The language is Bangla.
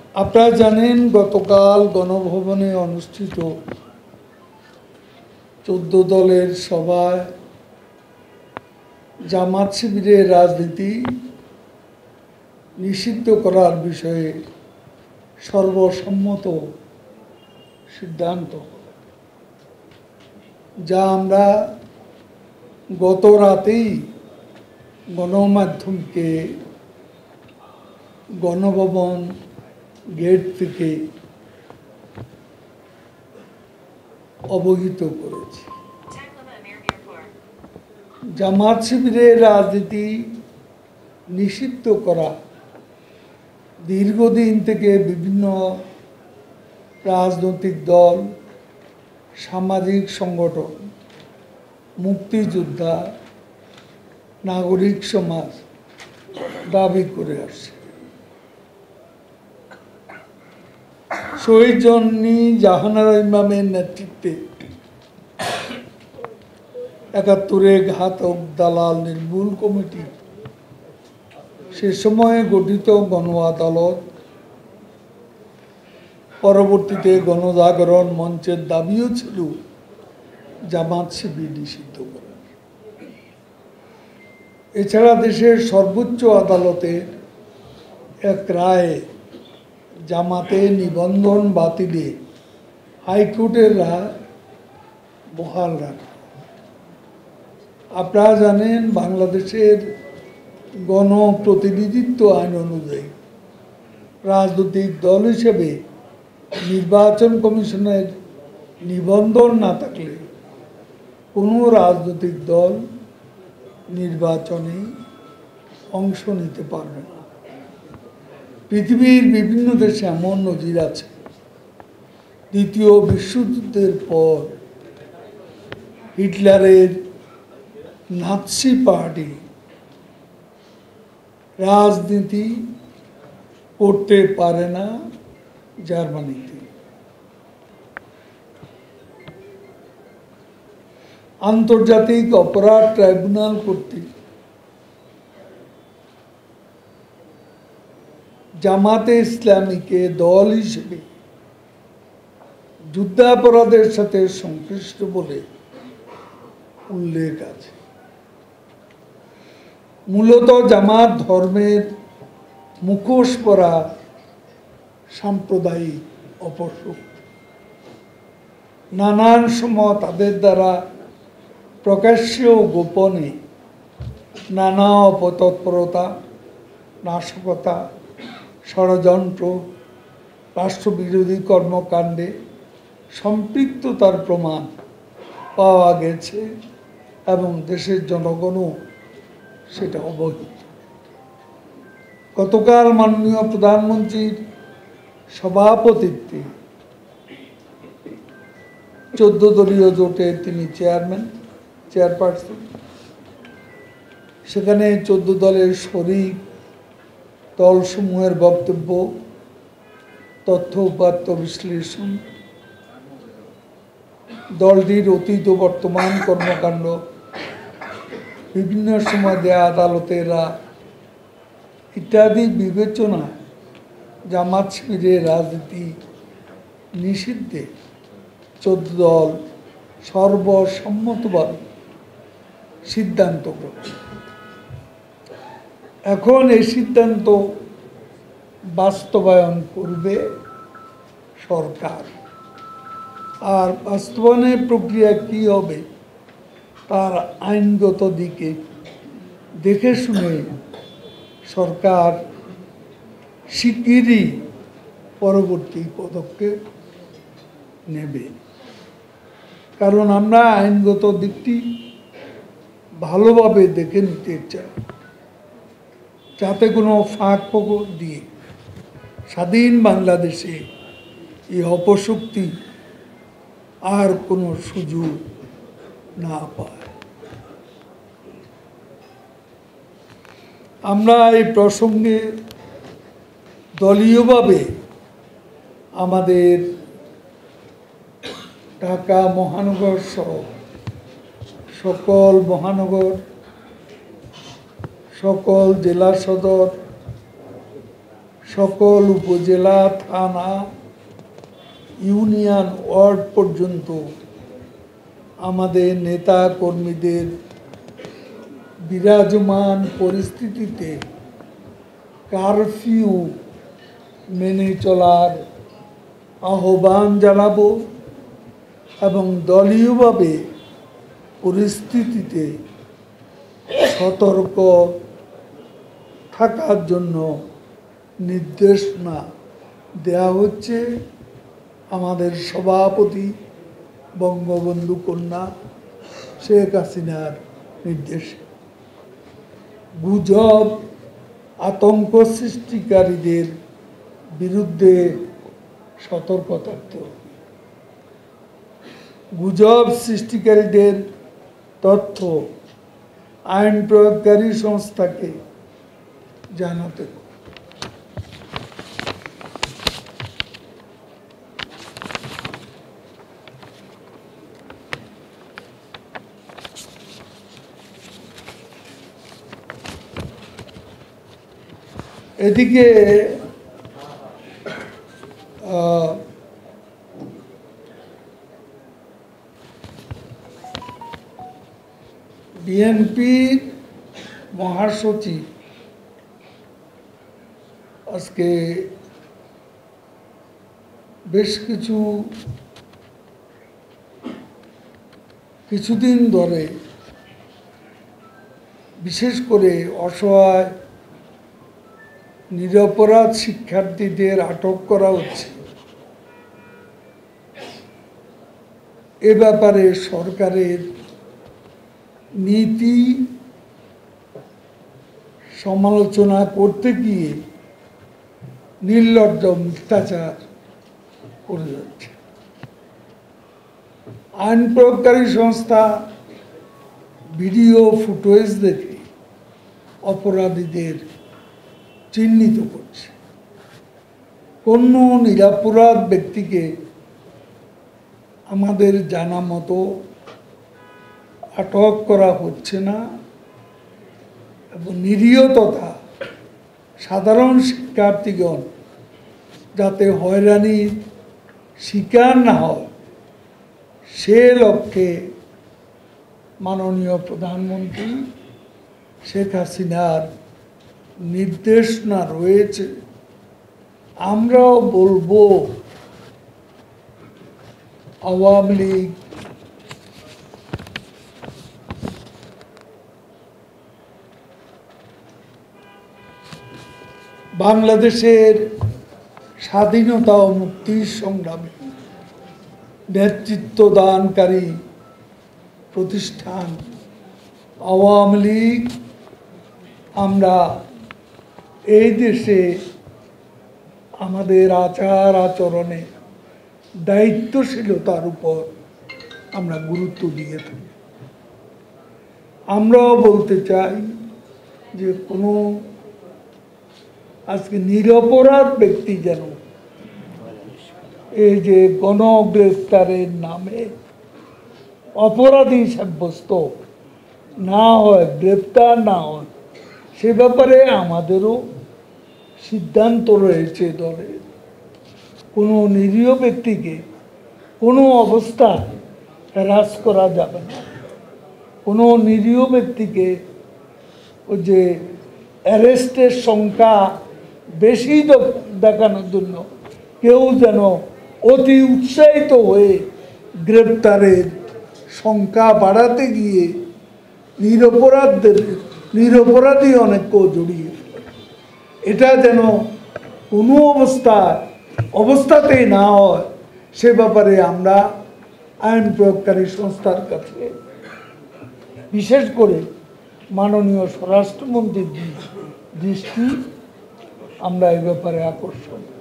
আপনারা জানেন গতকাল গণভবনে অনুষ্ঠিত 14 দলের সভায় জামাত শিবিরের রাজনীতি নিষিদ্ধ করার বিষয়ে সর্বসম্মত সিদ্ধান্ত, যা আমরা গত রাতেই গণমাধ্যমকে গণভবন গেট থেকে অবহিত করেছি। জামাত শিবিরের রাজনীতি নিষিদ্ধ করা দীর্ঘদিন থেকে বিভিন্ন রাজনৈতিক দল, সামাজিক সংগঠন, মুক্তিযোদ্ধা, নাগরিক সমাজ দাবি করে আসছে। শহীদ জননী জাহানারা ইমামের নেতৃত্বে ৭১ ঘাতক দালাল নির্মূল কমিটি, সে সময়ে গঠিত গণ আদালত, পরবর্তীতে গণজাগরণ মঞ্চের দাবিও ছিল জামাত শিবির নিষিদ্ধ করা। এছাড়া দেশের সর্বোচ্চ আদালতের এক রায়ে জামাতে নিবন্ধন বাতিলে হাইকোর্টের রায় বহাল রাখা। আপনারা জানেন বাংলাদেশের গণপ্রতিনিধিত্ব আইন অনুযায়ী রাজনৈতিক দল হিসেবে নির্বাচন কমিশনের নিবন্ধন না থাকলে কোনো রাজনৈতিক দল নির্বাচনে অংশ নিতে পারবে না। পৃথিবীর বিভিন্ন দেশে এমন নজির আছে। দ্বিতীয় বিশ্বযুদ্ধের পর হিটলারের নাৎসি পার্টি রাজনীতি করতে পারে না জার্মানিতে। আন্তর্জাতিক অপরাধ ট্রাইব্যুনাল কর্তৃক জামাতে ইসলামীকে দল হিসেবে যুদ্ধাপরাধের সাথে সংশ্লিষ্ট বলে উল্লেখ আছে। মূলত জামাত ধর্মের মুখোশ পরা সাম্প্রদায়িক অপশক্তি। নানান সময় তাদের দ্বারা প্রকাশ্য ও গোপনে নানা অপতৎপরতা, নাশকতা, ষড়যন্ত্র, রাষ্ট্রবিরোধী কর্মকাণ্ডে সম্পৃক্ততার প্রমাণ পাওয়া গেছে এবং দেশের জনগণও সেটা অবহিত। গতকাল মাননীয় প্রধানমন্ত্রীর সভাপতিত্বে 14 দলীয় জোটের তিনি চেয়ারপারসন, সেখানে 14 দলের শরিক দলসমূহের বক্তব্য, তথ্য উপাত্ত বিশ্লেষণ, দলটির অতীত ও বর্তমান কর্মকাণ্ড, বিভিন্ন সময় দেয়া আদালতের রায় ইত্যাদি বিবেচনা জামাত শিবিরের রাজনীতি নিষিদ্ধে 14 দল সর্বসম্মতভাবে সিদ্ধান্ত গ্রহণ। এখন এই সিদ্ধান্ত বাস্তবায়ন করবে সরকার। আর বাস্তবায়নের প্রক্রিয়া কি হবে তার আইনগত দিকে দেখে শুনে সরকার শিগগিরই পরবর্তী পদক্ষেপ নেবে। কারণ আমরা আইনগত দিকটি ভালোভাবে দেখে নিতে চাই, যাতে কোনো ফাঁক ফোকর দিয়ে স্বাধীন বাংলাদেশে এই অপশক্তি আর কোনো সুযোগ না পায়। আমরা এই প্রসঙ্গে দলীয়ভাবে আমাদের ঢাকা মহানগর সহ সকল মহানগর, সকল জেলা সদর, সকল উপজেলা, থানা, ইউনিয়ন, ওয়ার্ড পর্যন্ত আমাদের নেতা কর্মীদের বিরাজমান পরিস্থিতিতে কারফিউ মেনে চলার আহ্বান জানাবো এবং দলীয়ভাবে পরিস্থিতিতে সতর্ক থাকার জন্য নির্দেশনা দেওয়া হচ্ছে আমাদের সভাপতি বঙ্গবন্ধু কন্যা শেখ হাসিনার নির্দেশে। গুজব, আতঙ্ক সৃষ্টিকারীদের বিরুদ্ধে সতর্ক থাকতে হবে। গুজব সৃষ্টিকারীদের তথ্য আইন প্রয়োগকারী সংস্থাকে জানাতে হবে। এদিকে বিএনপির মহাসচিব আজকে বেশ কিছুদিন ধরে বিশেষ করে অসহায় নিরপরাধ শিক্ষার্থীদের আটক করা হচ্ছে, এ ব্যাপারে সরকারের নীতি সমালোচনা করতে গিয়ে নির্লজ্জ মিথ্যাচার করে যাচ্ছে। আইন প্রয়োগকারী সংস্থা ভিডিও ফুটেজ দেখে অপরাধীদের চিহ্নিত করছে। কোন নিরপরাধ ব্যক্তিকে আমাদের জানা মতো আটক করা হচ্ছে না এবং নিরীহ তথা সাধারণ শিক্ষার্থীগণ যাতে হয়রানির শিকার না হয় সে লক্ষ্যে মাননীয় প্রধানমন্ত্রী শেখ হাসিনার নির্দেশনা রয়েছে। আমরাও বলবো আওয়ামী লীগ বাংলাদেশের স্বাধীনতা ও মুক্তির সংগ্রামে নেতৃত্ব দানকারী প্রতিষ্ঠান আওয়ামী লীগ আমরা এই দেশে আমাদের আচার আচরণে দায়িত্বশীলতার উপর আমরা গুরুত্ব দিয়ে থাকি। আমরাও বলতে চাই যে কোনো আজকে নিরপরাধ ব্যক্তি যেন এই যে গণগ্রেফতারের নামে অপরাধী সাব্যস্ত না হয়, গ্রেফতার না হয়, সে ব্যাপারে আমাদেরও সিদ্ধান্ত রয়েছে দলের। কোনো নিরীহ ব্যক্তিকে কোনো অবস্থায় হ্রাস করা যাবে না। কোনো নিরীহ ব্যক্তিকে ওই যে অ্যারেস্টের সংখ্যা বেশি দেখানোর জন্য কেউ যেন অতি উৎসাহিত হয়ে গ্রেপ্তারের সংখ্যা বাড়াতে গিয়ে নিরপরাধী অনেককেও জড়িয়ে এটা যেন কোনো অবস্থাতেই না হয় সে ব্যাপারে আমরা আইন প্রয়োগকারী সংস্থার কাছে বিশেষ করে মাননীয় স্বরাষ্ট্রমন্ত্রীর দৃষ্টি আমরা এই ব্যাপারে আকর্ষণ